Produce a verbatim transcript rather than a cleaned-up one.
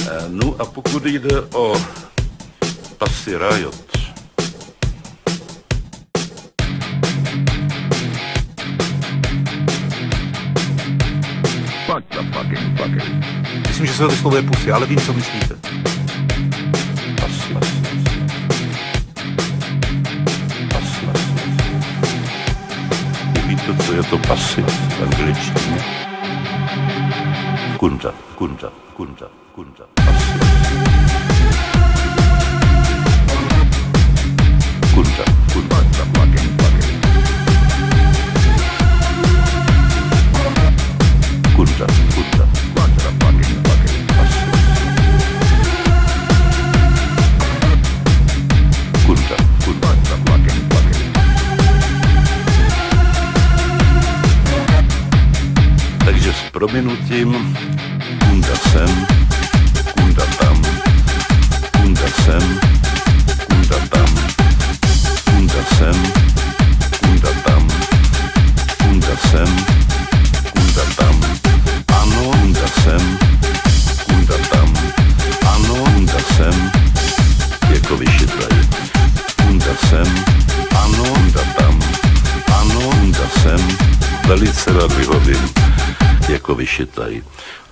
No a pokud jde o Pussy Riot, Fuck the fucking fucker. Myslím, že se to vyslovuje Pussy, ale vím, co myslíte. Pussy, Pussy, víte, co je to Pussy v angličtině? Kunda, kunda, kunda, kunda, Pussy. Kunda, kunda, the fucking fucker. Kunda, kunda, Fuck the fucking fucker. Pussy. Kunda, kunda, Fuck the fucking fucker. takže s prominutím kunda sem, kunda tam, kunda sem, kunda tam, kunda sem, kunda tam, kunda sem, kunda tam, ano, kunda sem, kunda tam, ano, kunda sem, jako vyšitlají, kunda sem, ano, kunda tam, ano, kunda sem, velice rád vyhovím, jako vyšitají.